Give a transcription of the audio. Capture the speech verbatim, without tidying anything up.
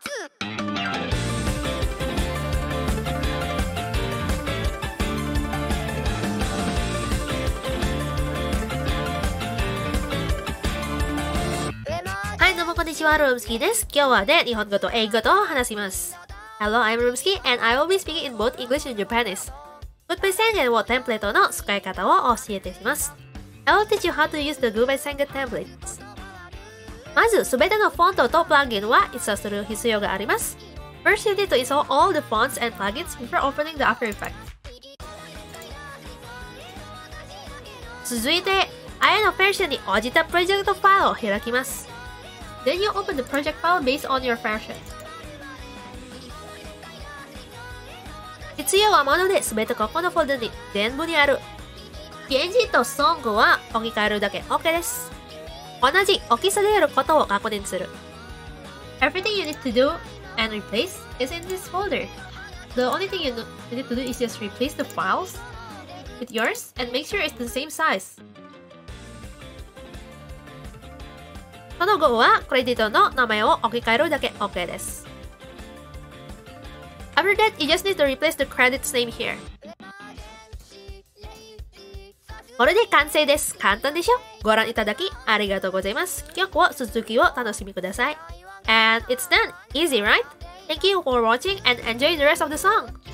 はい、どうもこんにちは、ルームスキーです。今日はね、日本語と英語と話します。Hello, I'm Rumski and I will be speaking in both English and Japanese. Goodbye Sengen をテンプレートの使い方を教えてします。I will teach you how to use the Goodbye Sengen templates. まず、すべてのフォントとプラグインはインストールする必要があります。First, you need to install all the fonts and plugins before opening the After Effects. 続いて、あやのフェーションに応じたプロジェクトファイルを開きます。Then you open the project file based on your version. 必要なもので全てここのフォルダに全部にある。ピーエヌジー と Song は置き換えるだけ OK です。同じ大きさであることを確認する。Everything you need to do and replace is in this folder. The only thing you need to do is just replace the files with yours and make sure it's the same size. その後はクレジットの名前を置き換えるだけ OK です。After that, you just need to replace the credits name here. これで完成です。簡単でしょ？ご覧いただきありがとうございます。曲は続きを楽しみください。And it's done! Easy, right? Thank you for watching and enjoy the rest of the song!